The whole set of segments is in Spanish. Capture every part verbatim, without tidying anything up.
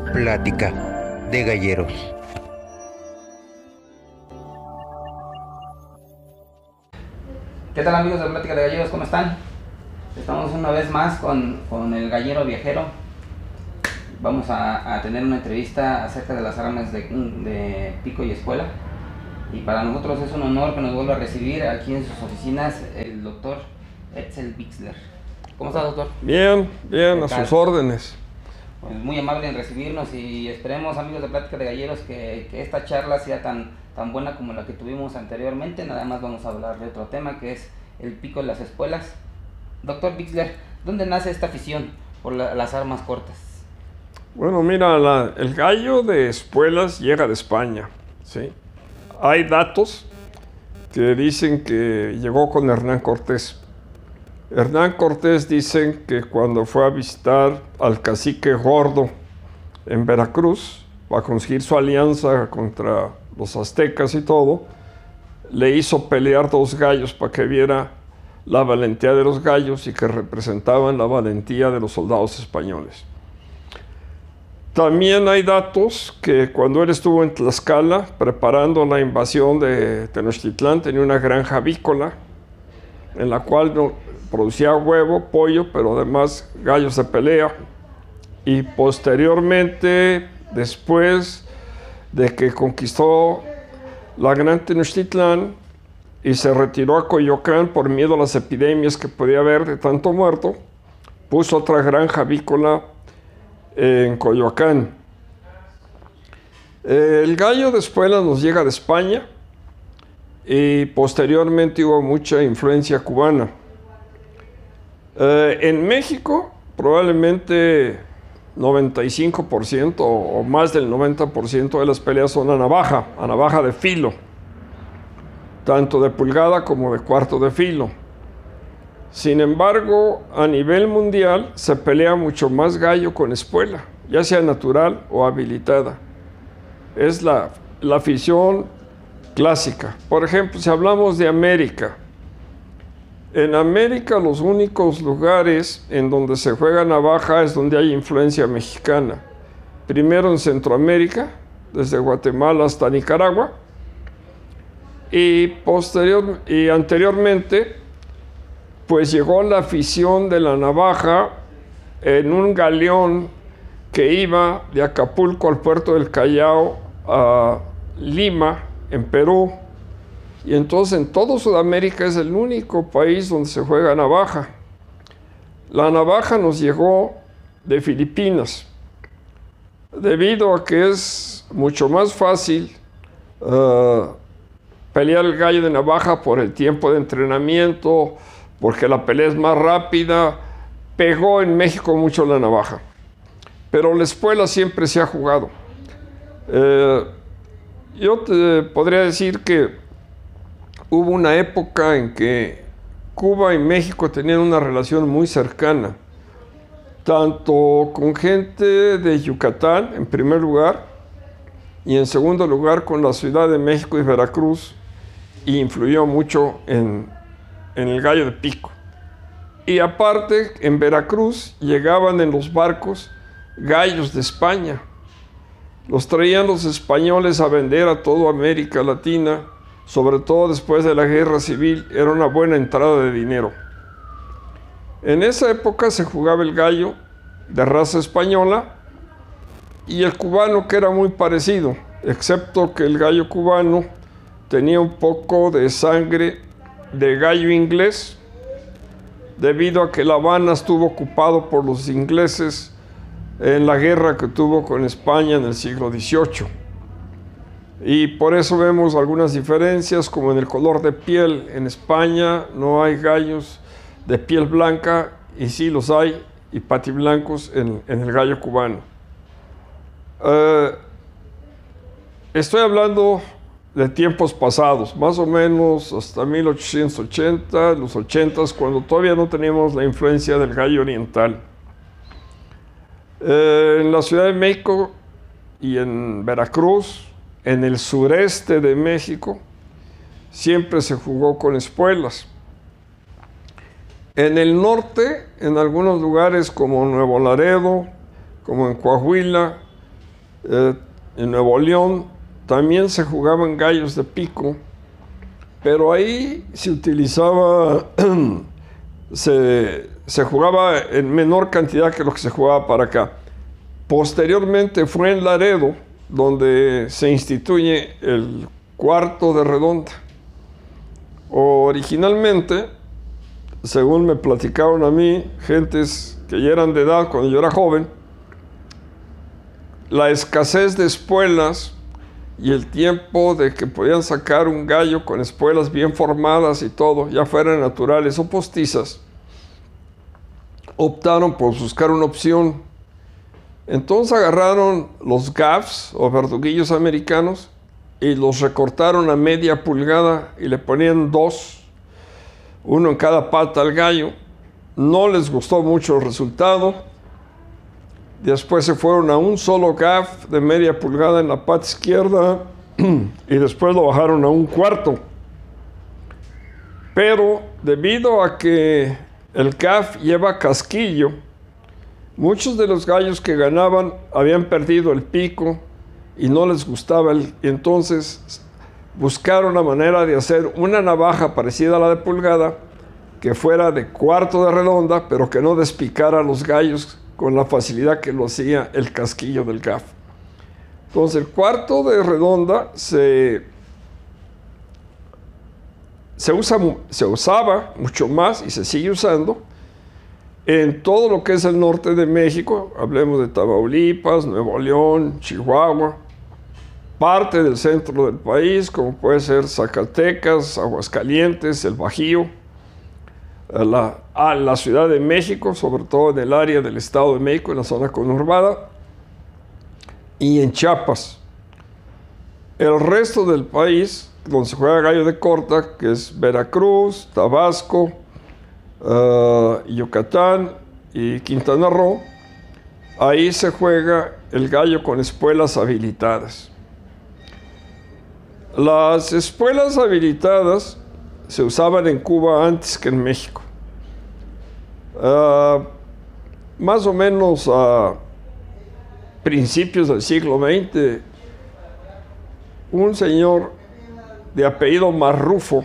Plática de Galleros. ¿Qué tal, amigos de Plática de Galleros? ¿Cómo están? Estamos una vez más con, con el gallero viajero. Vamos a, a tener una entrevista acerca de las armas de, de pico y espuela. Y para nosotros es un honor que nos vuelva a recibir aquí en sus oficinas el doctor Etzel Bixler. ¿Cómo está, doctor? Bien, bien, a sus órdenes. Pues muy amable en recibirnos y esperemos, amigos de Plática de Galleros, que, que esta charla sea tan, tan buena como la que tuvimos anteriormente. Nada más vamos a hablar de otro tema, que es el pico y las espuelas. Doctor Bixler, ¿dónde nace esta afición por la, las armas cortas? Bueno, mira, la, el gallo de espuelas llega de España, ¿sí? Hay datos que dicen que llegó con Hernán Cortés. Hernán Cortés dicen que cuando fue a visitar al cacique Gordo en Veracruz, para conseguir su alianza contra los aztecas y todo, le hizo pelear dos gallos para que viera la valentía de los gallos y que representaban la valentía de los soldados españoles. También hay datos que cuando él estuvo en Tlaxcala preparando la invasión de Tenochtitlán, tenía una granja avícola en la cual no, producía huevo, pollo, pero además gallos de pelea. Y posteriormente, después de que conquistó la Gran Tenochtitlán y se retiró a Coyoacán por miedo a las epidemias que podía haber de tanto muerto, puso otra granja avícola en Coyoacán. El gallo de espuela nos llega de España y posteriormente hubo mucha influencia cubana. Eh, en México probablemente noventa y cinco por ciento o más del noventa por ciento de las peleas son a navaja, a navaja de filo, tanto de pulgada como de cuarto de filo. Sin embargo, a nivel mundial se pelea mucho más gallo con espuela, ya sea natural o habilitada. Es la, la afición clásica. Por ejemplo, si hablamos de América, en América los únicos lugares en donde se juega navaja es donde hay influencia mexicana. Primero en Centroamérica, desde Guatemala hasta Nicaragua, y, posterior, y anteriormente pues llegó la afición de la navaja en un galeón que iba de Acapulco al puerto del Callao a Lima, en Perú. Y entonces en todo Sudamérica es el único país donde se juega navaja. La navaja nos llegó de Filipinas, debido a que es mucho más fácil uh, pelear el gallo de navaja por el tiempo de entrenamiento, porque la pelea es más rápida. Pegó en México mucho la navaja, pero la espuela siempre se ha jugado. Eh, yo te podría decir que hubo una época en que Cuba y México tenían una relación muy cercana, tanto con gente de Yucatán, en primer lugar, y en segundo lugar con la Ciudad de México y Veracruz, y influyó mucho en en el gallo de pico. Y aparte, en Veracruz llegaban en los barcos gallos de España. Los traían los españoles a vender a toda América Latina, sobre todo después de la Guerra Civil, era una buena entrada de dinero. En esa época se jugaba el gallo de raza española y el cubano, que era muy parecido, excepto que el gallo cubano tenía un poco de sangre de gallo inglés, debido a que La Habana estuvo ocupado por los ingleses en la guerra que tuvo con España en el siglo dieciocho. Y por eso vemos algunas diferencias, como en el color de piel. En España no hay gallos de piel blanca, y sí los hay, y patiblancos en, en el gallo cubano. Uh, estoy hablando de tiempos pasados, más o menos hasta mil ochocientos ochenta, los ochentas, cuando todavía no teníamos la influencia del gallo oriental. Eh, en la Ciudad de México y en Veracruz, en el sureste de México, siempre se jugó con espuelas. En el norte, en algunos lugares como Nuevo Laredo, como en Coahuila, Eh, en Nuevo León también se jugaban gallos de pico, pero ahí se utilizaba, se, se jugaba en menor cantidad que lo que se jugaba para acá. Posteriormente fue en Laredo donde se instituye el cuarto de redonda. Originalmente, según me platicaron a mí, gentes que ya eran de edad cuando yo era joven, la escasez de espuelas y el tiempo de que podían sacar un gallo con espuelas bien formadas y todo, ya fueran naturales o postizas, optaron por buscar una opción. Entonces agarraron los gaffs o verduguillos americanos y los recortaron a media pulgada y le ponían dos, uno en cada pata al gallo. No les gustó mucho el resultado. Después se fueron a un solo gaff de media pulgada en la pata izquierda y después lo bajaron a un cuarto. Pero debido a que el gaff lleva casquillo, muchos de los gallos que ganaban habían perdido el pico y no les gustaba el, y entonces buscaron la manera de hacer una navaja parecida a la de pulgada que fuera de cuarto de redonda, pero que no despicara a los gallos con la facilidad que lo hacía el casquillo del gaff. Entonces el cuarto de redonda se, se, usa, se usaba mucho más y se sigue usando en todo lo que es el norte de México. Hablemos de Tamaulipas, Nuevo León, Chihuahua, parte del centro del país, como puede ser Zacatecas, Aguascalientes, el Bajío, a la, a la Ciudad de México, sobre todo en el área del Estado de México, en la zona conurbada, y en Chiapas. El resto del país, donde se juega gallo de corta, que es Veracruz, Tabasco, uh, Yucatán y Quintana Roo, ahí se juega el gallo con espuelas habilitadas. Las espuelas habilitadas se usaban en Cuba antes que en México. Uh, más o menos a principios del siglo veinte, un señor de apellido Marrufo,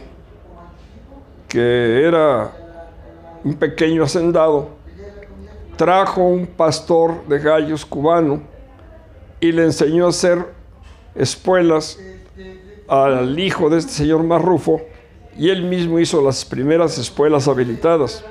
que era un pequeño hacendado, trajo un pastor de gallos cubano y le enseñó a hacer espuelas al hijo de este señor Marrufo, y él mismo hizo las primeras espuelas habilitadas.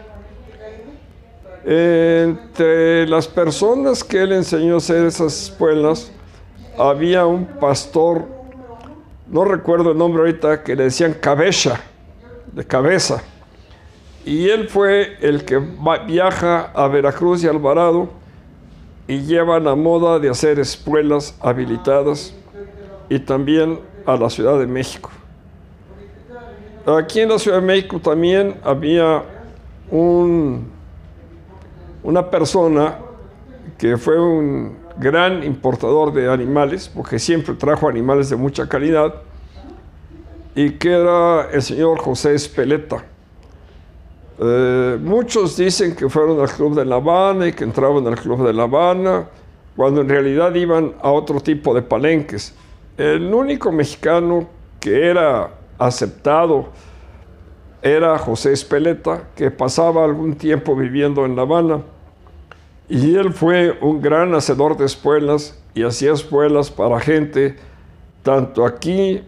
Entre las personas que él enseñó a hacer esas espuelas, había un pastor, no recuerdo el nombre ahorita, que le decían Cabeza, de cabeza. Y él fue el que va, viaja a Veracruz y Alvarado y lleva la moda de hacer espuelas habilitadas, y también a la Ciudad de México. Aquí en la Ciudad de México también había un, una persona que fue un gran importador de animales, porque siempre trajo animales de mucha calidad, y que era el señor José Espeleta. Eh, muchos dicen que fueron al Club de La Habana y que entraban al Club de La Habana, cuando en realidad iban a otro tipo de palenques. El único mexicano que era aceptado era José Espeleta, que pasaba algún tiempo viviendo en La Habana, y él fue un gran hacedor de espuelas y hacía espuelas para gente tanto aquí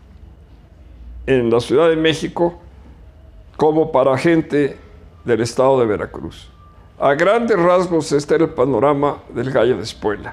en la Ciudad de México como para gente del estado de Veracruz. A grandes rasgos, este era el panorama del gallo de espuela.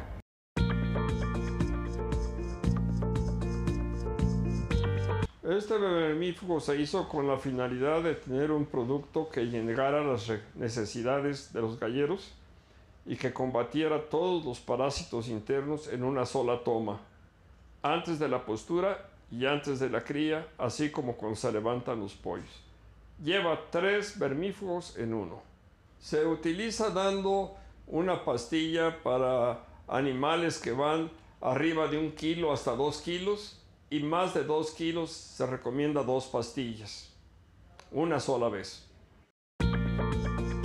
Este vermífugo se hizo con la finalidad de tener un producto que llenara las necesidades de los galleros y que combatiera todos los parásitos internos en una sola toma, antes de la postura y antes de la cría, así como cuando se levantan los pollos. Lleva tres vermífugos en uno. Se utiliza dando una pastilla para animales que van arriba de un kilo hasta dos kilos, y más de dos kilos se recomienda dos pastillas, una sola vez.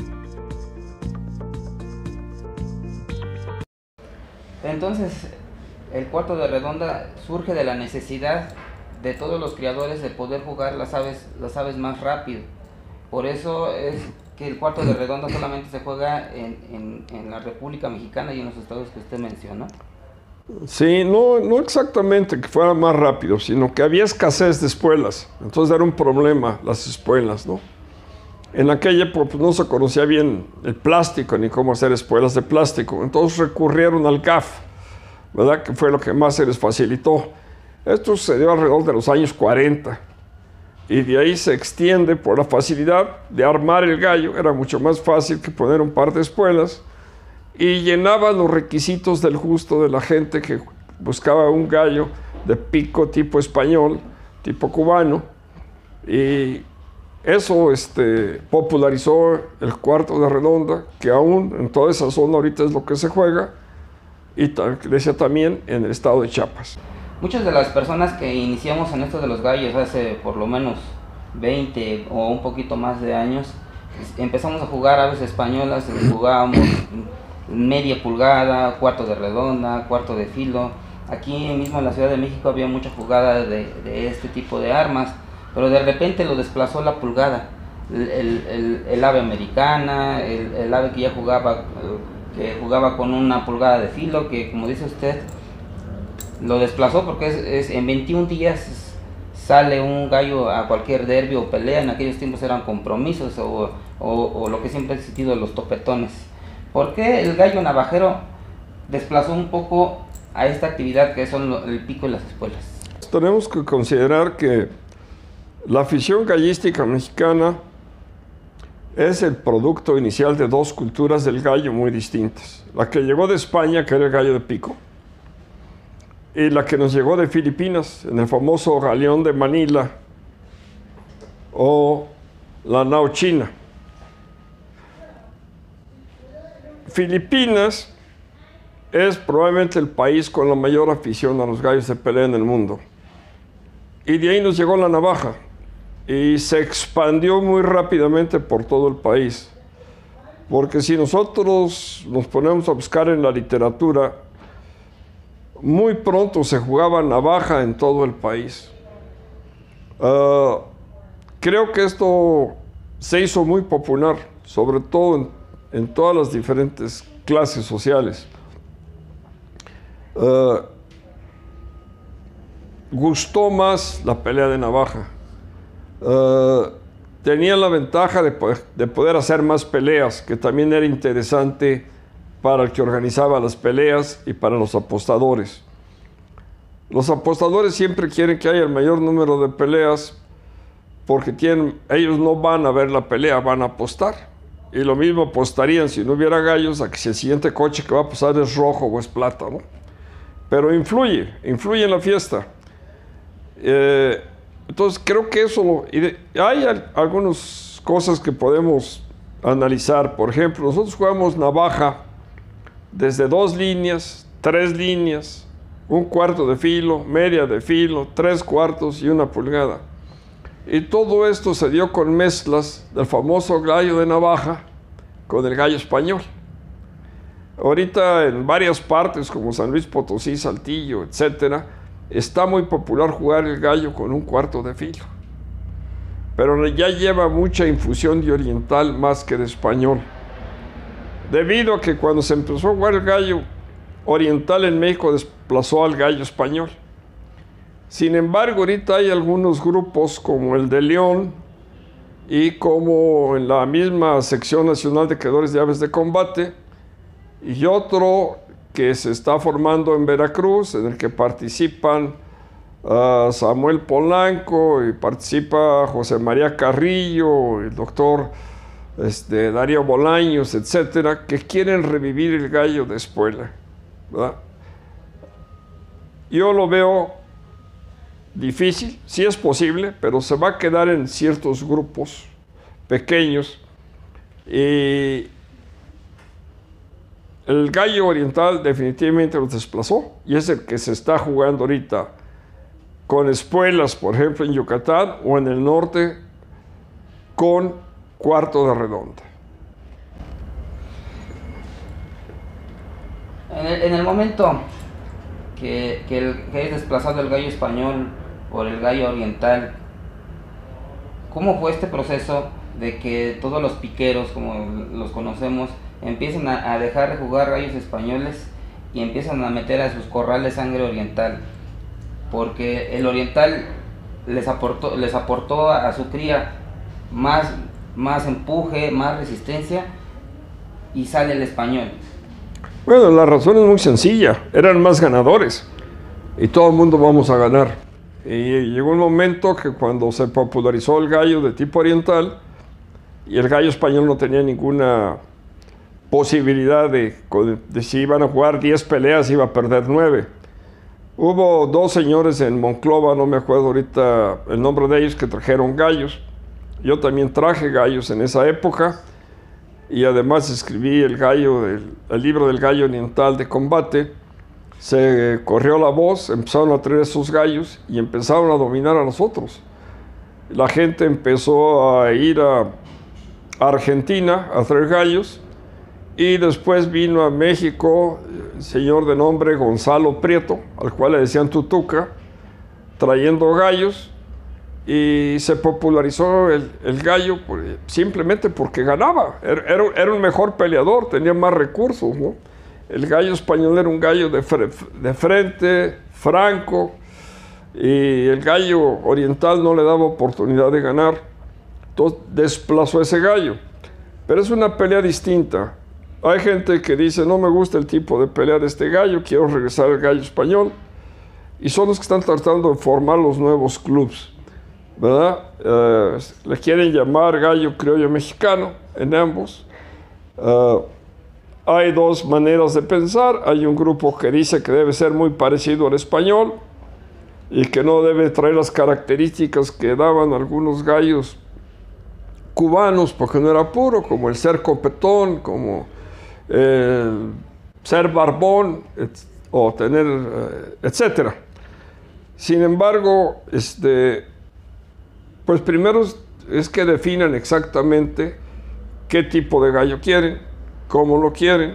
Entonces, el cuarto de redonda surge de la necesidad de todos los criadores de poder jugar las aves, las aves más rápido. Por eso es que el cuarto de redonda solamente se juega en, en, en la República Mexicana y en los estados que usted mencionó. Sí, no, no exactamente que fuera más rápido, sino que había escasez de espuelas. Entonces era un problema las espuelas, ¿no? En aquella época pues, no se conocía bien el plástico ni cómo hacer espuelas de plástico. Entonces recurrieron al G A F, ¿verdad? Que fue lo que más se les facilitó. Esto sucedió alrededor de los años cuarenta. Y de ahí se extiende por la facilidad de armar el gallo. Era mucho más fácil que poner un par de espuelas. Y llenaba los requisitos del gusto de la gente que buscaba un gallo de pico tipo español, tipo cubano. Y eso este, popularizó el cuarto de redonda, que aún en toda esa zona ahorita es lo que se juega. Y decía también en el estado de Chiapas. Muchas de las personas que iniciamos en esto de los gallos hace por lo menos veinte o un poquito más de años, empezamos a jugar aves españolas, jugábamos media pulgada, cuarto de redonda, cuarto de filo. Aquí mismo en la Ciudad de México había mucha jugada de, de este tipo de armas, pero de repente lo desplazó la pulgada. El, el, el, el ave americana, el, el ave que ya jugaba, que jugaba con una pulgada de filo, que como dice usted, lo desplazó porque es, es, en veintiún días sale un gallo a cualquier derbi o pelea. En aquellos tiempos eran compromisos o, o, o lo que siempre ha existido, los topetones. ¿Por qué el gallo navajero desplazó un poco a esta actividad que son el pico y las espuelas? Tenemos que considerar que la afición gallística mexicana es el producto inicial de dos culturas del gallo muy distintas. La que llegó de España, que era el gallo de pico, y la que nos llegó de Filipinas, en el famoso galeón de Manila, o la nao china. Filipinas es probablemente el país con la mayor afición a los gallos de pelea en el mundo. Y de ahí nos llegó la navaja, y se expandió muy rápidamente por todo el país. Porque si nosotros nos ponemos a buscar en la literatura, muy pronto se jugaba navaja en todo el país. Uh, creo que esto se hizo muy popular, sobre todo en, en todas las diferentes clases sociales. Uh, gustó más la pelea de navaja. Uh, tenía la ventaja de poder, de poder hacer más peleas, que también era interesante para el que organizaba las peleas y para los apostadores. Los apostadores siempre quieren que haya el mayor número de peleas porque tienen, ellos no van a ver la pelea, van a apostar. Y lo mismo apostarían si no hubiera gallos a que si el siguiente coche que va a pasar es rojo o es plata, ¿no? Pero influye, influye en la fiesta. Eh, entonces creo que eso, lo, y de, hay al, algunas cosas que podemos analizar. Por ejemplo, nosotros jugamos navaja desde dos líneas, tres líneas, un cuarto de filo, media de filo, tres cuartos y una pulgada. Y todo esto se dio con mezclas del famoso gallo de navaja con el gallo español. Ahorita en varias partes como San Luis Potosí, Saltillo, etcétera, está muy popular jugar el gallo con un cuarto de filo. Pero ya lleva mucha infusión de oriental más que de español. Debido a que cuando se empezó a jugar el gallo oriental en México desplazó al gallo español. Sin embargo, ahorita hay algunos grupos como el de León y como en la misma sección nacional de criadores de aves de combate y otro que se está formando en Veracruz, en el que participan uh, Samuel Polanco y participa José María Carrillo, el doctor Este, Darío Bolaños, etcétera, que quieren revivir el gallo de espuela, ¿verdad? Yo lo veo difícil, sí es posible, pero se va a quedar en ciertos grupos pequeños. Y el gallo oriental definitivamente los desplazó y es el que se está jugando ahorita con espuelas, por ejemplo, en Yucatán o en el norte con cuarto de redonda. En el, en el momento que, que, el, que es desplazado el gallo español por el gallo oriental. ¿Cómo fue este proceso de que todos los piqueros, como los conocemos, empiezan a, a dejar de jugar gallos españoles y empiezan a meter a sus corrales sangre oriental? Porque el oriental les aportó, les aportó a, a su cría más, más empuje, más resistencia, y sale el español. Bueno, la razón es muy sencilla, eran más ganadores y todo el mundo vamos a ganar. Y llegó un momento que cuando se popularizó el gallo de tipo oriental y el gallo español no tenía ninguna posibilidad de, de si iban a jugar diez peleas iba a perder nueve. Hubo dos señores en Monclova, no me acuerdo ahorita el nombre de ellos, que trajeron gallos. Yo también traje gallos en esa época. Y además escribí el, gallo, el, el libro del gallo oriental de combate. Se corrió la voz, empezaron a traer esos gallos y empezaron a dominar a nosotros. La gente empezó a ir a Argentina a traer gallos y después vino a México el señor de nombre Gonzalo Prieto, al cual le decían Tutuca, trayendo gallos. Y se popularizó el, el gallo por, simplemente porque ganaba. Era, era, era un mejor peleador, tenía más recursos, ¿no? El gallo español era un gallo de, fre, de frente, franco, y el gallo oriental no le daba oportunidad de ganar. Entonces desplazó ese gallo. Pero es una pelea distinta. Hay gente que dice, no me gusta el tipo de pelea de este gallo, quiero regresar al gallo español. Y son los que están tratando de formar los nuevos clubes, ¿verdad? Uh, le quieren llamar gallo criollo mexicano en ambos. Uh, hay dos maneras de pensar. Hay un grupo que dice que debe ser muy parecido al español y que no debe traer las características que daban algunos gallos cubanos porque no era puro, como el ser copetón, como el ser barbón, et, o tener, uh, etcétera. Sin embargo, este pues primero es que definan exactamente qué tipo de gallo quieren, cómo lo quieren.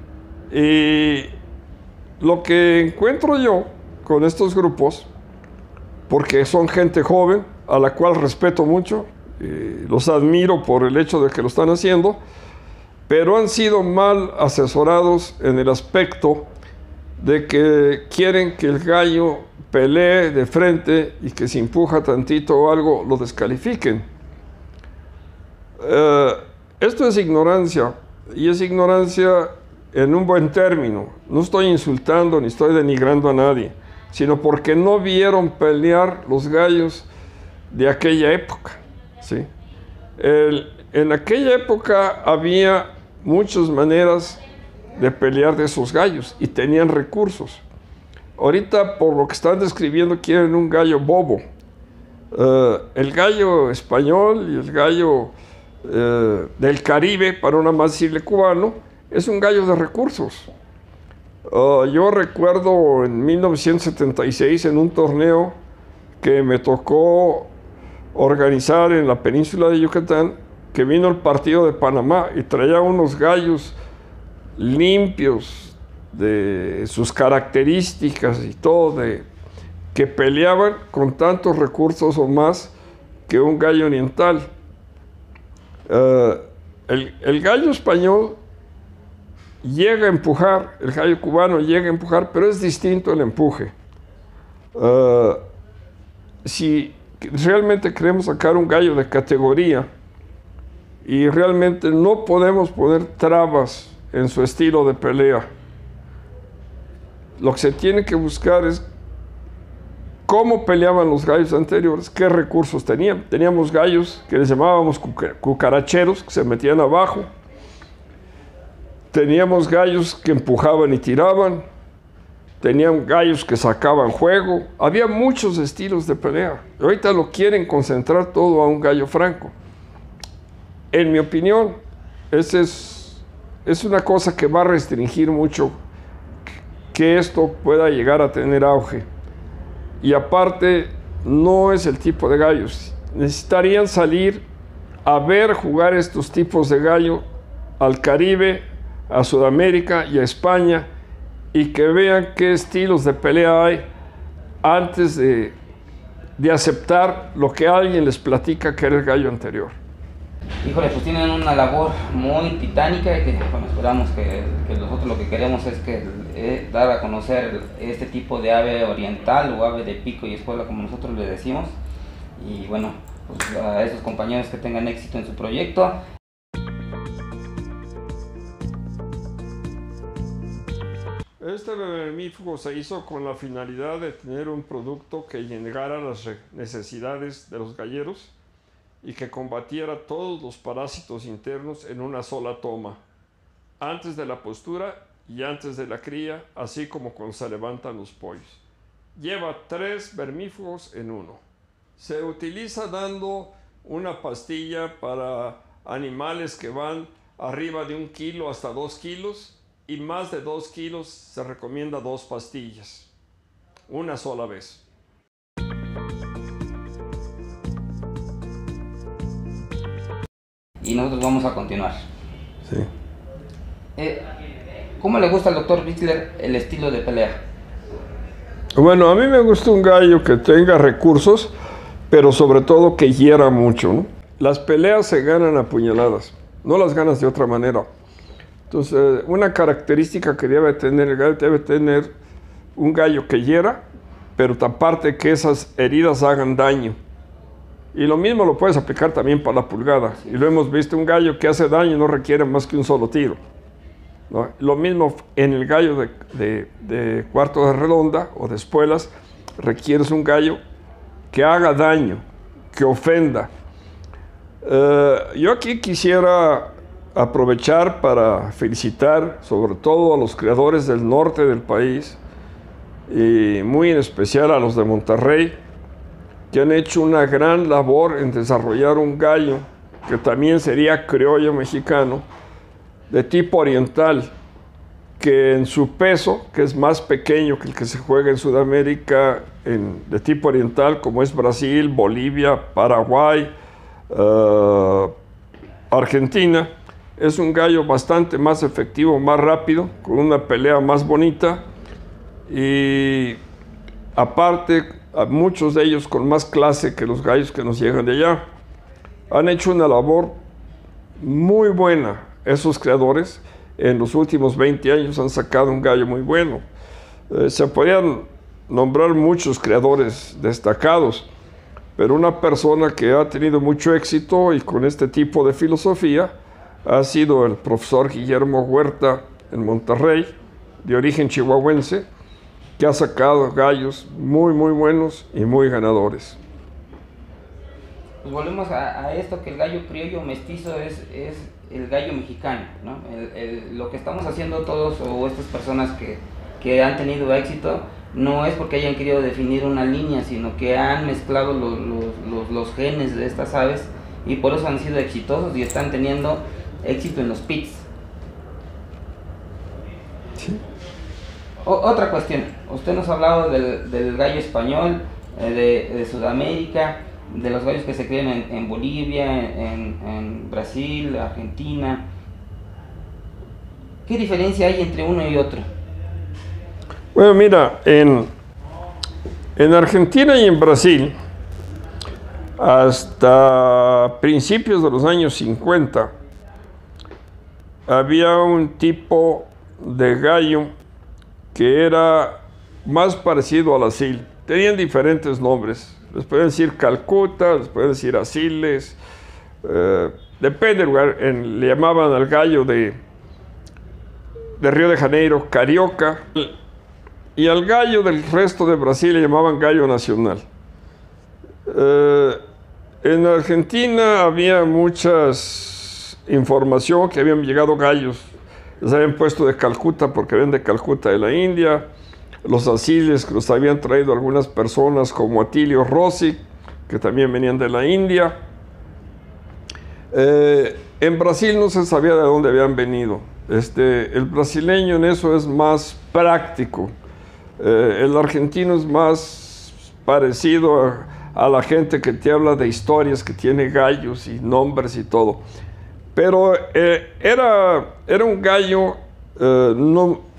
Y lo que encuentro yo con estos grupos, porque son gente joven, a la cual respeto mucho, y los admiro por el hecho de que lo están haciendo, pero han sido mal asesorados en el aspecto de que quieren que el gallo pelee de frente y que si empuja tantito o algo lo descalifiquen. Uh, esto es ignorancia, y es ignorancia en un buen término. No estoy insultando ni estoy denigrando a nadie, sino porque no vieron pelear los gallos de aquella época, ¿sí? El, en aquella época había muchas maneras de pelear de esos gallos y tenían recursos. Ahorita, por lo que están describiendo, quieren un gallo bobo. Uh, el gallo español y el gallo uh, del Caribe, para no más decirle cubano, es un gallo de recursos. Uh, yo recuerdo en mil novecientos setenta y seis, en un torneo que me tocó organizar en la península de Yucatán, que vino el partido de Panamá y traía unos gallos limpios, de sus características y todo, de, que peleaban con tantos recursos o más que un gallo oriental. Uh, el, el gallo español llega a empujar, el gallo cubano llega a empujar, pero es distinto el empuje. Uh, si realmente queremos sacar un gallo de categoría y realmente no podemos poner trabas en su estilo de pelea, lo que se tiene que buscar es cómo peleaban los gallos anteriores, qué recursos tenían. Teníamos gallos que les llamábamos cucaracheros, que se metían abajo. Teníamos gallos que empujaban y tiraban. Tenían gallos que sacaban juego. Había muchos estilos de pelea. Ahorita lo quieren concentrar todo a un gallo franco. En mi opinión, esa es, es una cosa que va a restringir mucho que esto pueda llegar a tener auge. Y aparte, no es el tipo de gallos. Necesitarían salir a ver jugar estos tipos de gallo al Caribe, a Sudamérica y a España, y que vean qué estilos de pelea hay antes de, de aceptar lo que alguien les platica que era el gallo anterior. Híjole, pues tienen una labor muy titánica y que bueno, esperamos que, que nosotros lo que queremos es que eh, dar a conocer este tipo de ave oriental o ave de pico y espuela, como nosotros le decimos. Y bueno, pues a esos compañeros que tengan éxito en su proyecto. Este vermífugo se hizo con la finalidad de tener un producto que llegara a las necesidades de los galleros y que combatiera todos los parásitos internos en una sola toma, antes de la postura y antes de la cría, así como cuando se levantan los pollos. Lleva tres vermífugos en uno. Se utiliza dando una pastilla para animales que van arriba de un kilo hasta dos kilos y más de dos kilos se recomienda dos pastillas, una sola vez. Y nosotros vamos a continuar. Sí. Eh, ¿Cómo le gusta al doctor Bichler el estilo de pelea? Bueno, a mí me gusta un gallo que tenga recursos, pero sobre todo que hiera mucho, ¿no? Las peleas se ganan a puñaladas, no las ganas de otra manera. Entonces, una característica que debe tener el gallo, debe tener un gallo que hiera, pero aparte que esas heridas hagan daño. Y lo mismo lo puedes aplicar también para la pulgada. Y lo hemos visto, un gallo que hace daño no requiere más que un solo tiro, ¿no? Lo mismo en el gallo de, de, de cuarto de redonda o de espuelas, requieres un gallo que haga daño, que ofenda. Uh, yo aquí quisiera aprovechar para felicitar sobre todo a los criadores del norte del país y muy en especial a los de Monterrey, que han hecho una gran labor en desarrollar un gallo que también sería criollo mexicano, de tipo oriental, que en su peso, que es más pequeño que el que se juega en Sudamérica, en, de tipo oriental, como es Brasil, Bolivia, Paraguay, uh, Argentina, es un gallo bastante más efectivo, más rápido, con una pelea más bonita y aparte, a muchos de ellos con más clase que los gallos que nos llegan de allá. Han hecho una labor muy buena esos creadores. En los últimos veinte años han sacado un gallo muy bueno. Eh, se podrían nombrar muchos creadores destacados, pero una persona que ha tenido mucho éxito y con este tipo de filosofía ha sido el profesor Guillermo Huerta en Monterrey, de origen chihuahuense, que ha sacado gallos muy, muy buenos y muy ganadores. Pues volvemos a, a esto, que el gallo criollo mestizo es, es el gallo mexicano, ¿no? El, el, lo que estamos haciendo todos o estas personas que, que han tenido éxito no es porque hayan querido definir una línea, sino que han mezclado los, los, los, los genes de estas aves y por eso han sido exitosos y están teniendo éxito en los pits. Sí. O, otra cuestión, usted nos ha hablado del, del gallo español, eh, de, de Sudamérica, de los gallos que se crían en, en Bolivia, en, en Brasil, Argentina. ¿Qué diferencia hay entre uno y otro? Bueno, mira, en, en Argentina y en Brasil, hasta principios de los años cincuenta, había un tipo de gallo que era más parecido al asil. Tenían diferentes nombres. Les pueden decir Calcuta, les pueden decir asiles. Eh, depende del lugar. En, le llamaban al gallo de, de Río de Janeiro Carioca. Y al gallo del resto de Brasil le llamaban gallo nacional. Eh, en Argentina había muchas información que habían llegado gallos. Les habían puesto de Calcuta porque ven de Calcuta de la India. Los asiles que los habían traído algunas personas como Atilio Rossi, que también venían de la India. Eh, en Brasil no se sabía de dónde habían venido. Este, el brasileño en eso es más práctico. Eh, el argentino es más parecido a, a la gente que te habla de historias, que tiene gallos y nombres y todo. Pero eh, era, era un gallo, eh, no,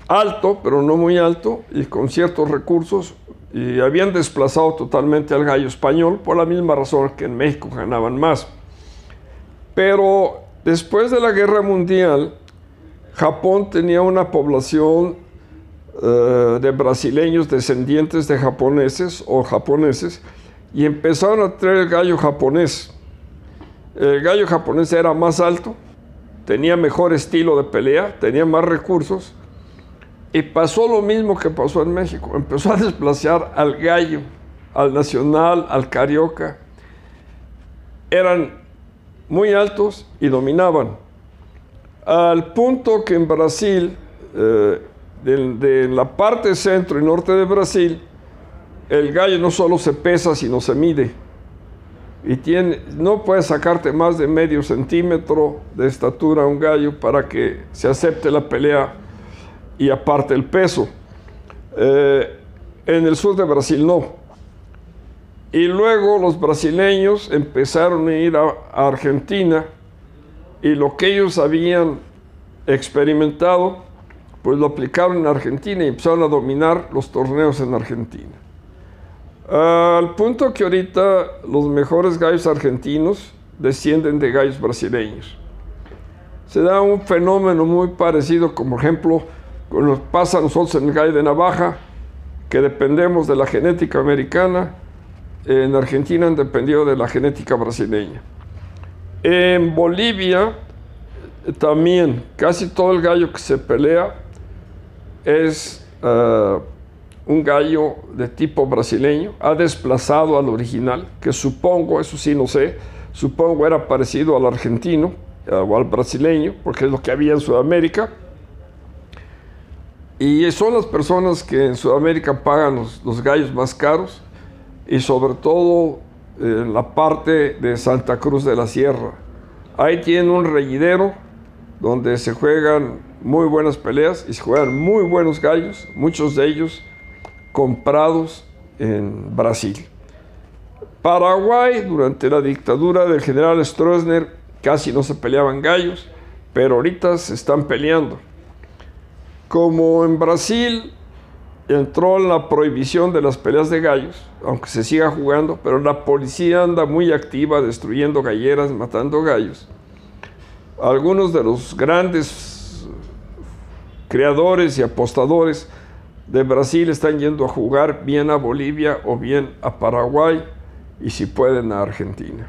alto, pero no muy alto, y con ciertos recursos, y habían desplazado totalmente al gallo español por la misma razón que en México ganaban más. Pero después de la Guerra Mundial, Japón tenía una población uh, de brasileños descendientes de japoneses o japoneses, y empezaron a traer el gallo japonés. El gallo japonés era más alto, tenía mejor estilo de pelea, tenía más recursos, y pasó lo mismo que pasó en México. Empezó a desplazar al gallo, al nacional, al carioca. Eran muy altos y dominaban. Al punto que en Brasil, eh, de, de la parte centro y norte de Brasil, el gallo no solo se pesa, sino se mide. Y tiene, no puede sacarte más de medio centímetro de estatura un gallo para que se acepte la pelea y aparte el peso. Eh, en el sur de Brasil no. Y luego los brasileños empezaron a ir a, a Argentina, y lo que ellos habían experimentado, pues lo aplicaron en Argentina y empezaron a dominar los torneos en Argentina. Al punto que ahorita los mejores gallos argentinos descienden de gallos brasileños. Se da un fenómeno muy parecido, como por ejemplo, nos pasa a nosotros en el gallo de Navaja, que dependemos de la genética americana. En Argentina han dependido de la genética brasileña. En Bolivia también casi todo el gallo que se pelea es uh, un gallo de tipo brasileño. Ha desplazado al original, que supongo, eso sí no sé, supongo era parecido al argentino uh, o al brasileño, porque es lo que había en Sudamérica. Y son las personas que en Sudamérica pagan los, los gallos más caros, y sobre todo en la parte de Santa Cruz de la Sierra. Ahí tienen un reguidero donde se juegan muy buenas peleas y se juegan muy buenos gallos, muchos de ellos comprados en Brasil. Paraguay, durante la dictadura del general Stroessner, casi no se peleaban gallos, pero ahorita se están peleando. Como en Brasil entró la prohibición de las peleas de gallos, aunque se siga jugando, pero la policía anda muy activa destruyendo galleras, matando gallos. Algunos de los grandes creadores y apostadores de Brasil están yendo a jugar bien a Bolivia o bien a Paraguay, y si pueden a Argentina.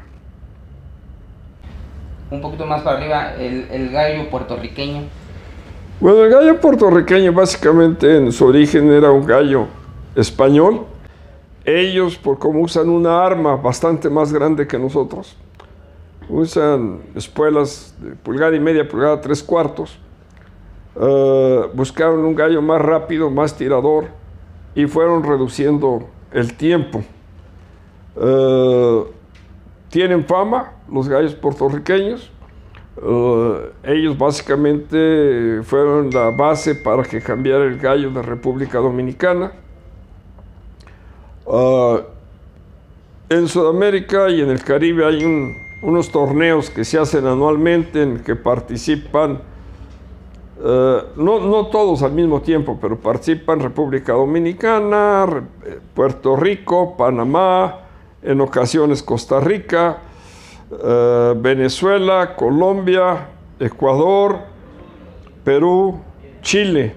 Un poquito más para arriba, el, el gallo puertorriqueño. Bueno, el gallo puertorriqueño básicamente en su origen era un gallo español. Ellos, por cómo usan una arma bastante más grande que nosotros, usan espuelas de pulgada y media, pulgada tres cuartos, uh, buscaron un gallo más rápido, más tirador, y fueron reduciendo el tiempo. Uh, tienen fama los gallos puertorriqueños. Uh, ellos básicamente fueron la base para que cambiara el gallo de República Dominicana. Uh, en Sudamérica y en el Caribe hay un, unos torneos que se hacen anualmente en que participan, uh, no, no todos al mismo tiempo, pero participan República Dominicana, Re- Puerto Rico, Panamá, en ocasiones Costa Rica, Uh, Venezuela, Colombia, Ecuador, Perú, Chile.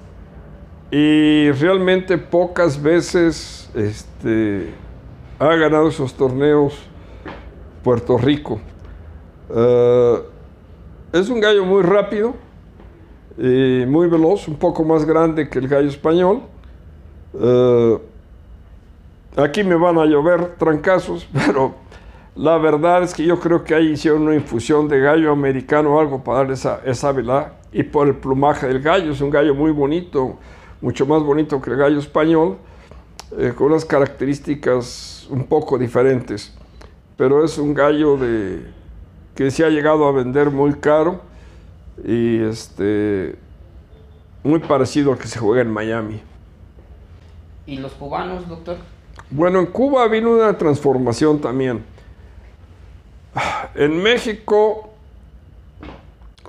Y realmente pocas veces este, ha ganado esos torneos Puerto Rico. Uh, es un gallo muy rápido y muy veloz, un poco más grande que el gallo español. Uh, aquí me van a llover trancazos, pero la verdad es que yo creo que ahí hicieron una infusión de gallo americano o algo para darle esa, esa velada. Y por el plumaje del gallo, es un gallo muy bonito, mucho más bonito que el gallo español, eh, con unas características un poco diferentes. Pero es un gallo de, que se ha llegado a vender muy caro y este, muy parecido al que se juega en Miami. ¿Y los cubanos, doctor? Bueno, en Cuba vino una transformación también. En México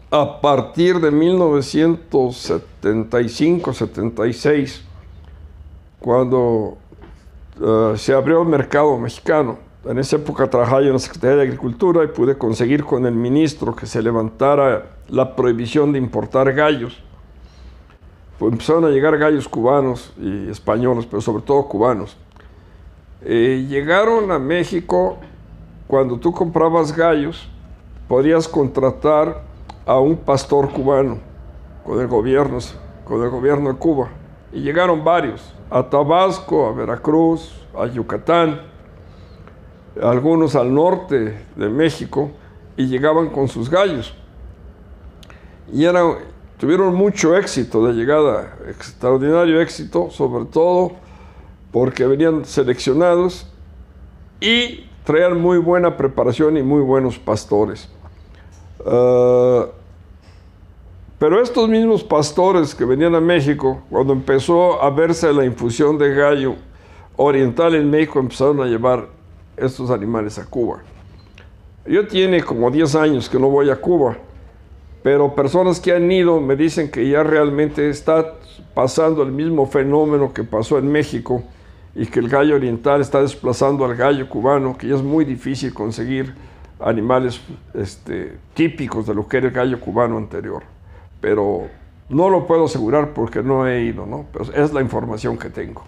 a partir de mil novecientos setenta y cinco, setenta y seis, cuando uh, se abrió el mercado mexicano. En esa época trabajaba yo en la Secretaría de Agricultura y pude conseguir con el ministro que se levantara la prohibición de importar gallos. Pues empezaron a llegar gallos cubanos y españoles, pero sobre todo cubanos. Eh, llegaron a México. Cuando tú comprabas gallos, podías contratar a un pastor cubano con el gobierno, con el gobierno de Cuba. Y llegaron varios, a Tabasco, a Veracruz, a Yucatán, algunos al norte de México, y llegaban con sus gallos. Y era, tuvieron mucho éxito de llegada, extraordinario éxito, sobre todo porque venían seleccionados y traían muy buena preparación y muy buenos pastores. Uh, pero estos mismos pastores que venían a México, cuando empezó a verse la infusión de gallo oriental en México, empezaron a llevar estos animales a Cuba. Yo tiene como diez años que no voy a Cuba, pero personas que han ido me dicen que ya realmente está pasando el mismo fenómeno que pasó en México, y que el gallo oriental está desplazando al gallo cubano, que ya es muy difícil conseguir animales este, típicos de lo que era el gallo cubano anterior. Pero no lo puedo asegurar porque no he ido, ¿no? Pero es la información que tengo.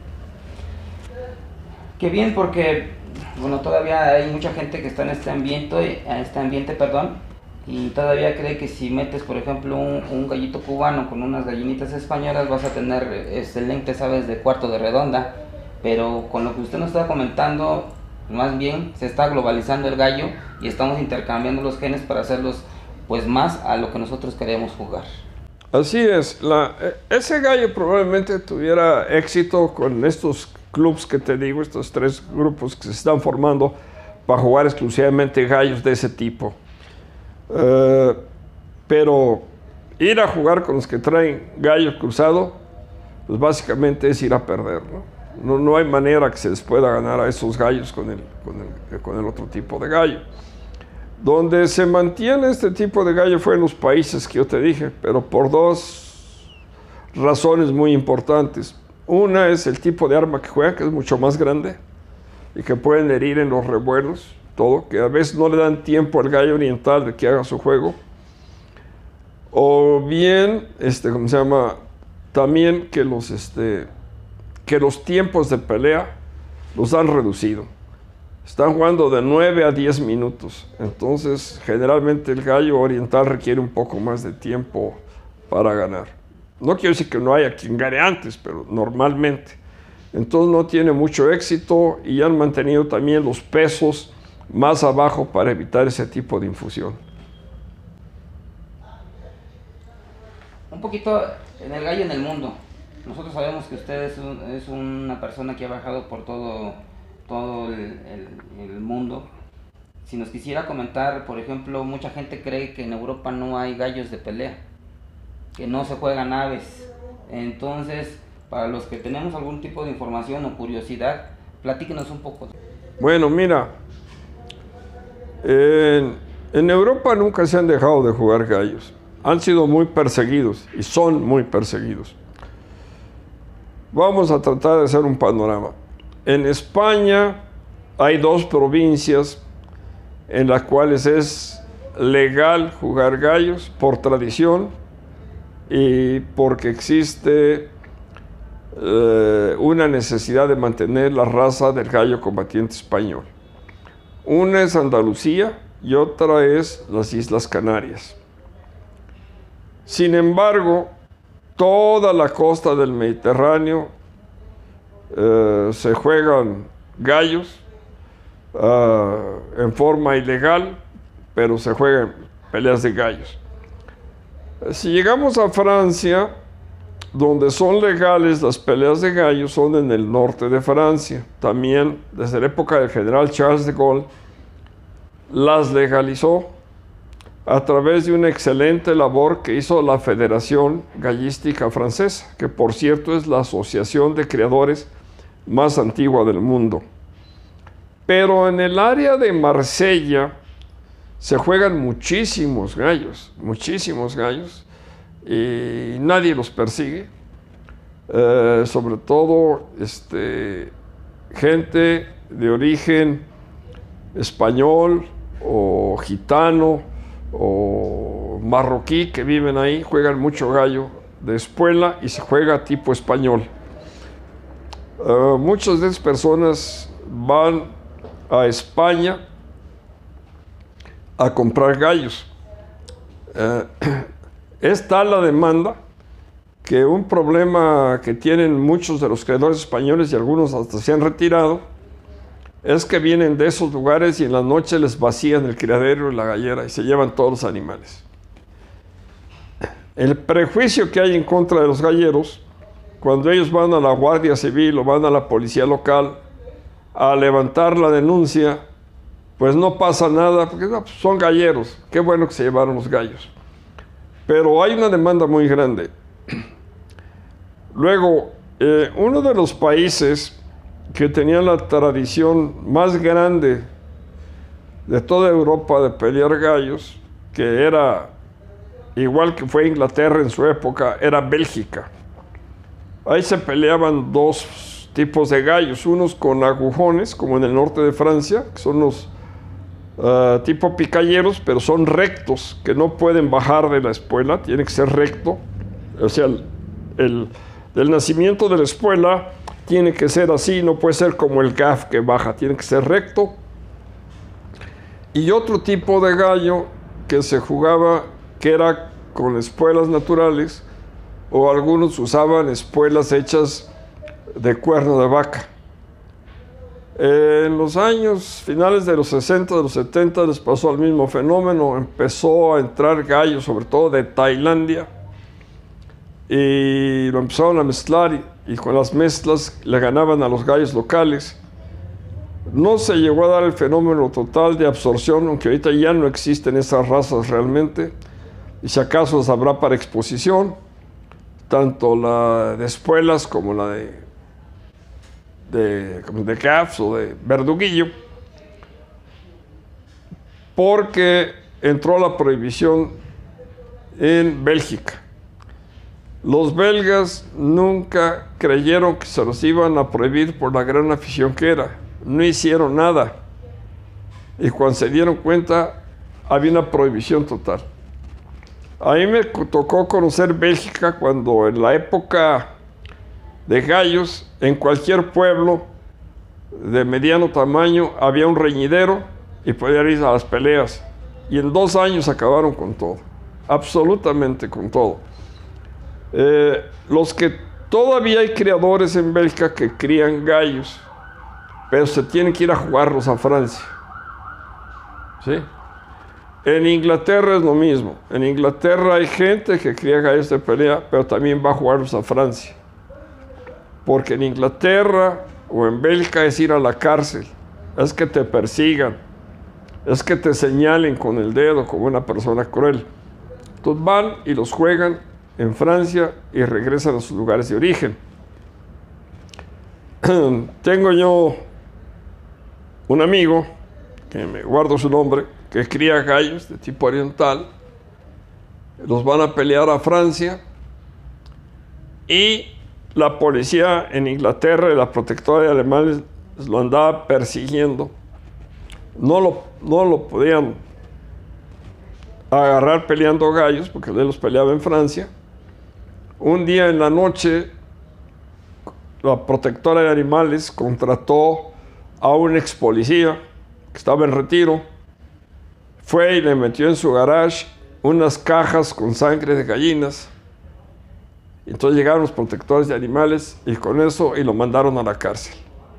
Qué bien, porque bueno, todavía hay mucha gente que está en este ambiente, en este ambiente, perdón, y todavía cree que si metes, por ejemplo, un, un gallito cubano con unas gallinitas españolas, vas a tener excelentes aves de cuarto de redonda. Pero con lo que usted nos está comentando, más bien se está globalizando el gallo y estamos intercambiando los genes para hacerlos pues más a lo que nosotros queremos jugar. Así es, la, ese gallo probablemente tuviera éxito con estos clubes que te digo, estos tres grupos que se están formando para jugar exclusivamente gallos de ese tipo. Uh, pero ir a jugar con los que traen gallo cruzado, pues básicamente es ir a perder, ¿no? No, no hay manera que se les pueda ganar a esos gallos con el, con, el, con el otro tipo de gallo. Donde se mantiene este tipo de gallo fue en los países que yo te dije, pero por dos razones muy importantes. Una es el tipo de arma que juegan, que es mucho más grande y que pueden herir en los revuelos, todo, que a veces no le dan tiempo al gallo oriental de que haga su juego. O bien, este, ¿cómo se llama? También que los... Este, que los tiempos de pelea los han reducido. Están jugando de nueve a diez minutos. Entonces, generalmente el gallo oriental requiere un poco más de tiempo para ganar. No quiero decir que no haya quien gane antes, pero normalmente. Entonces no tiene mucho éxito y han mantenido también los pesos más abajo para evitar ese tipo de infusión. Un poquito en el gallo en el mundo. Nosotros sabemos que usted es, un, es una persona que ha viajado por todo, todo el, el, el mundo. Si nos quisiera comentar, por ejemplo, mucha gente cree que en Europa no hay gallos de pelea, que no se juegan aves. Entonces, para los que tenemos algún tipo de información o curiosidad, platíquenos un poco. Bueno, mira, en, en Europa nunca se han dejado de jugar gallos. Han sido muy perseguidos y son muy perseguidos. Vamos a tratar de hacer un panorama. En España hay dos provincias en las cuales es legal jugar gallos por tradición y porque existe eh, una necesidad de mantener la raza del gallo combatiente español. Una es Andalucía y otra es las Islas Canarias. Sin embargo, toda la costa del Mediterráneo eh, se juegan gallos uh, en forma ilegal, pero se juegan peleas de gallos. Si llegamos a Francia, donde son legales las peleas de gallos, son en el norte de Francia. También desde la época del general Charles de Gaulle las legalizó a través de una excelente labor que hizo la Federación Gallística Francesa, que por cierto es la asociación de criadores más antigua del mundo. Pero en el área de Marsella se juegan muchísimos gallos, muchísimos gallos, y nadie los persigue. Eh, sobre todo este, gente de origen español o gitano o marroquí que viven ahí, juegan mucho gallo de espuela y se juega tipo español. Uh, muchas de esas personas van a España a comprar gallos. Uh, es tal la demanda que un problema que tienen muchos de los criadores españoles, y algunos hasta se han retirado, es que vienen de esos lugares y en la noche les vacían el criadero y la gallera y se llevan todos los animales. El prejuicio que hay en contra de los galleros, cuando ellos van a la Guardia Civil o van a la policía local a levantar la denuncia, pues no pasa nada, porque no, pues son galleros, qué bueno que se llevaron los gallos. Pero hay una demanda muy grande. Luego, eh, uno de los países que tenía la tradición más grande de toda Europa de pelear gallos, que era igual que fue Inglaterra en su época, era Bélgica. Ahí se peleaban dos tipos de gallos, unos con agujones, como en el norte de Francia, que son los uh, tipo picalleros, pero son rectos, que no pueden bajar de la espuela, tiene que ser recto. O sea, el, el, el nacimiento de la espuela tiene que ser así, no puede ser como el gaff que baja, tiene que ser recto. Y otro tipo de gallo que se jugaba, que era con espuelas naturales, o algunos usaban espuelas hechas de cuerno de vaca. En los años finales de los sesenta, de los setenta, les pasó el mismo fenómeno. Empezó a entrar gallos, sobre todo de Tailandia, y lo empezaron a mezclar, y, y con las mezclas le ganaban a los gallos locales. No se llegó a dar el fenómeno total de absorción, aunque ahorita ya no existen esas razas realmente, y si acaso las habrá para exposición, tanto la de espuelas como la de, de, como de gaffs o de verduguillo, porque entró la prohibición en Bélgica. Los belgas nunca creyeron que se los iban a prohibir por la gran afición que era. No hicieron nada. Y cuando se dieron cuenta, había una prohibición total. A mí me tocó conocer Bélgica cuando en la época de gallos, en cualquier pueblo de mediano tamaño había un reñidero y podían ir a las peleas. Y en dos años acabaron con todo, absolutamente con todo. Eh, los que todavía hay criadores en Bélgica que crían gallos, pero se tienen que ir a jugarlos a Francia. ¿Sí? En Inglaterra es lo mismo. En Inglaterra hay gente que cría gallos de pelea, pero también va a jugarlos a Francia. Porque en Inglaterra o en Bélgica es ir a la cárcel, es que te persigan, es que te señalen con el dedo como una persona cruel. Entonces van y los juegan en Francia y regresan a sus lugares de origen. Tengo yo un amigo, que me guardo su nombre, que cría gallos de tipo oriental. Los van a pelear a Francia y la policía en Inglaterra y la protectora de alemanes lo andaba persiguiendo. No lo, no lo podían agarrar peleando gallos porque él los peleaba en Francia. Un día en la noche, la protectora de animales contrató a un ex policía que estaba en retiro. Fue y le metió en su garage unas cajas con sangre de gallinas. Entonces llegaron los protectores de animales y con eso y lo mandaron a la cárcel.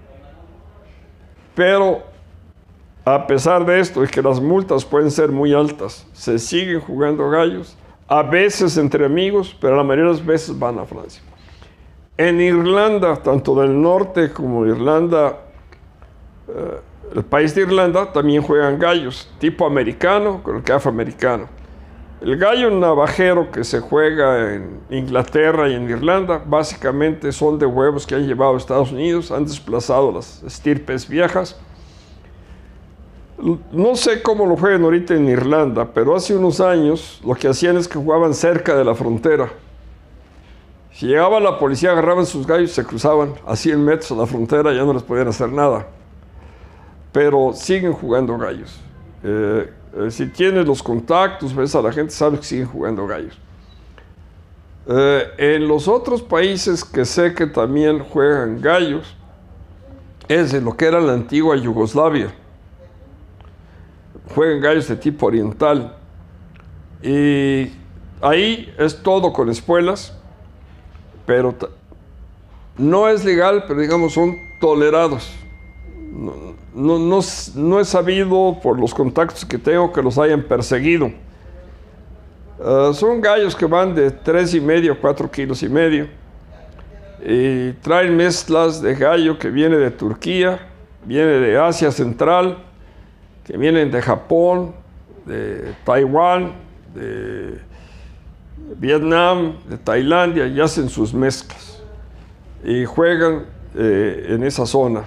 Pero a pesar de esto y que las multas pueden ser muy altas, se siguen jugando gallos, a veces entre amigos, pero la mayoría de las veces van a Francia. En Irlanda, tanto del norte como Irlanda, eh, el país de Irlanda, también juegan gallos, tipo americano con el gaff americano. El gallo navajero que se juega en Inglaterra y en Irlanda, básicamente son de huevos que han llevado a Estados Unidos, han desplazado las estirpes viejas. No sé cómo lo juegan ahorita en Irlanda, pero hace unos años lo que hacían es que jugaban cerca de la frontera. Si llegaba la policía, agarraban sus gallos y se cruzaban a cien metros a la frontera, ya no les podían hacer nada. Pero siguen jugando gallos. Eh, eh, si tienes los contactos, ves a la gente, sabes que siguen jugando gallos. Eh, en los otros países que sé que también juegan gallos, es en lo que era la antigua Yugoslavia. Juegan gallos de tipo oriental. Y ahí es todo con espuelas, pero no es legal, pero digamos son tolerados. No, no, no, no he sabido por los contactos que tengo que los hayan perseguido. Uh, son gallos que van de tres y medio, cuatro kilos y medio. Y traen mezclas de gallo que viene de Turquía, viene de Asia Central, que vienen de Japón, de Taiwán, de Vietnam, de Tailandia, y hacen sus mezclas. Y juegan eh, en esa zona.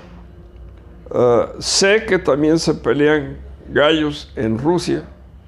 Uh, sé que también se pelean gallos en Rusia,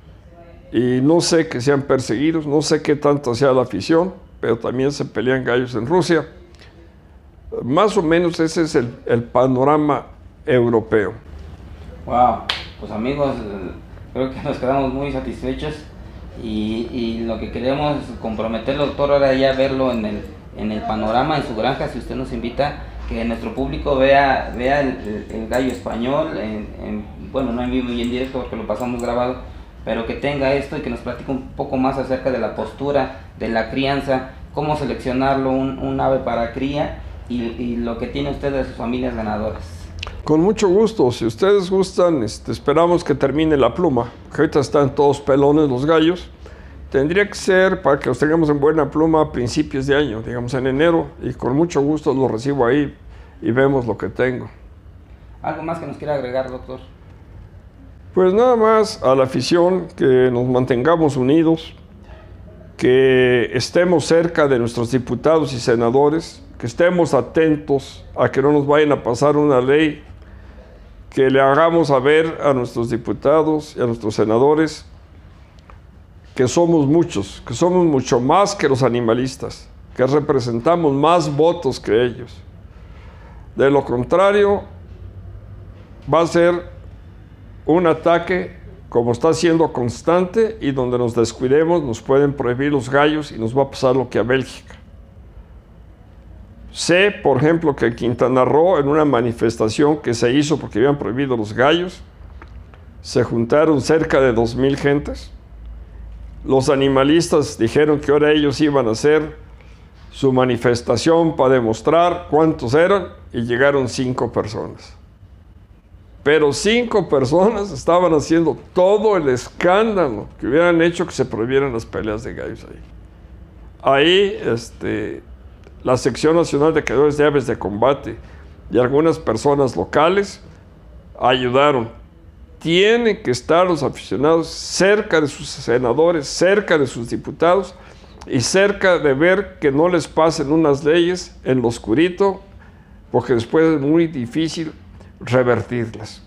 y no sé que sean perseguidos, no sé qué tanto sea la afición, pero también se pelean gallos en Rusia. Uh, más o menos ese es el, el panorama europeo. Wow, pues amigos, creo que nos quedamos muy satisfechos y, y lo que queremos es comprometerlo, doctor, ahora ya verlo en el, en el panorama, en su granja, si usted nos invita, que nuestro público vea, vea el, el, el gallo español, en, en, bueno, no en vivo y en directo porque lo pasamos grabado, pero que tenga esto y que nos platique un poco más acerca de la postura, de la crianza, cómo seleccionarlo, un, un ave para cría y, y lo que tiene usted de sus familias ganadoras. Con mucho gusto, si ustedes gustan, este, esperamos que termine la pluma, que ahorita están todos pelones los gallos. Tendría que ser para que los tengamos en buena pluma a principios de año, digamos en enero, y con mucho gusto los recibo ahí y vemos lo que tengo. ¿Algo más que nos quiera agregar, doctor? Pues nada más a la afición, que nos mantengamos unidos, que estemos cerca de nuestros diputados y senadores, que estemos atentos a que no nos vayan a pasar una ley, que le hagamos saber a nuestros diputados y a nuestros senadores que somos muchos, que somos mucho más que los animalistas, que representamos más votos que ellos. De lo contrario, va a ser un ataque como está siendo constante, y donde nos descuidemos nos pueden prohibir los gallos y nos va a pasar lo que a Bélgica. Sé, por ejemplo, que en Quintana Roo, en una manifestación que se hizo porque habían prohibido los gallos, se juntaron cerca de dos mil gentes. Los animalistas dijeron que ahora ellos iban a hacer su manifestación para demostrar cuántos eran, y llegaron cinco personas. Pero cinco personas estaban haciendo todo el escándalo que hubieran hecho que se prohibieran las peleas de gallos ahí. Ahí, este... la Sección Nacional de Criadores de Aves de Combate y algunas personas locales ayudaron. Tienen que estar los aficionados cerca de sus senadores, cerca de sus diputados y cerca de ver que no les pasen unas leyes en lo oscurito, porque después es muy difícil revertirlas.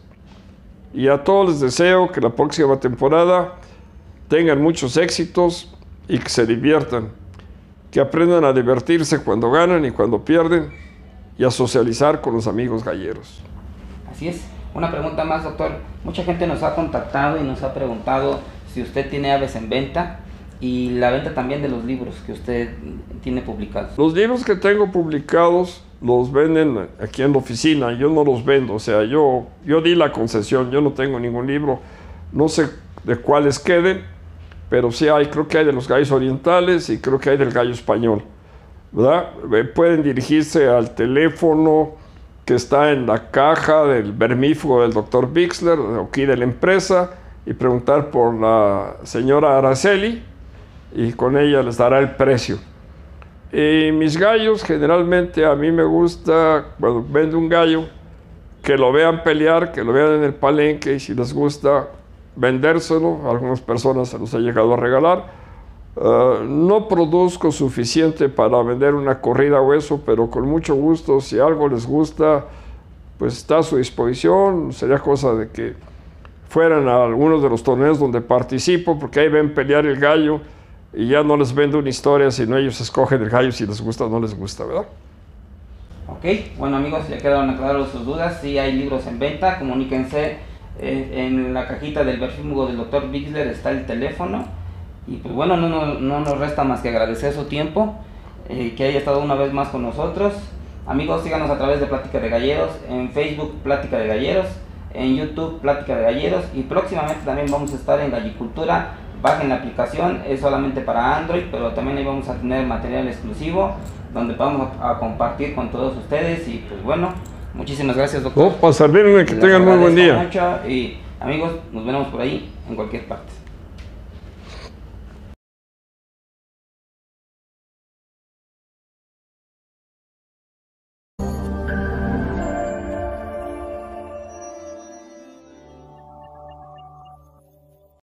Y a todos les deseo que la próxima temporada tengan muchos éxitos y que se diviertan. Que aprendan a divertirse cuando ganan y cuando pierden, y a socializar con los amigos galleros. Así es. Una pregunta más, doctor. Mucha gente nos ha contactado y nos ha preguntado si usted tiene aves en venta, y la venta también de los libros que usted tiene publicados. Los libros que tengo publicados los venden aquí en la oficina, yo no los vendo, o sea, yo, yo di la concesión, yo no tengo ningún libro, no sé de cuáles queden, pero sí hay, creo que hay de los gallos orientales y creo que hay del gallo español, ¿verdad? Pueden dirigirse al teléfono que está en la caja del vermífugo del doctor Bixler, aquí de la empresa, y preguntar por la señora Araceli, y con ella les dará el precio. Y mis gallos, generalmente a mí me gusta, cuando vendo un gallo, que lo vean pelear, que lo vean en el palenque, y si les gusta, vendérselo. A algunas personas se los he llegado a regalar. Uh, no produzco suficiente para vender una corrida o eso, pero con mucho gusto, si algo les gusta, pues está a su disposición. Sería cosa de que fueran a algunos de los torneos donde participo, porque ahí ven pelear el gallo y ya no les vendo una historia, sino ellos escogen el gallo si les gusta o no les gusta, ¿verdad? Ok, bueno amigos, ya quedaron aclaradas sus dudas. Si hay libros en venta, comuníquense. Eh, en la cajita del perfúmugo del doctor Bixler está el teléfono. Y pues bueno, no, no, no nos resta más que agradecer su tiempo, eh, que haya estado una vez más con nosotros. Amigos, síganos a través de Plática de Galleros, en Facebook Plática de Galleros, en YouTube Plática de Galleros, y próximamente también vamos a estar en Gallicultura. Bajen la aplicación, es solamente para Android, pero también ahí vamos a tener material exclusivo donde vamos a, a compartir con todos ustedes. Y pues bueno, muchísimas gracias, doctor. No, para servirme, que Les tengan muy buen agradezco día. mucho, y amigos, nos vemos por ahí en cualquier parte.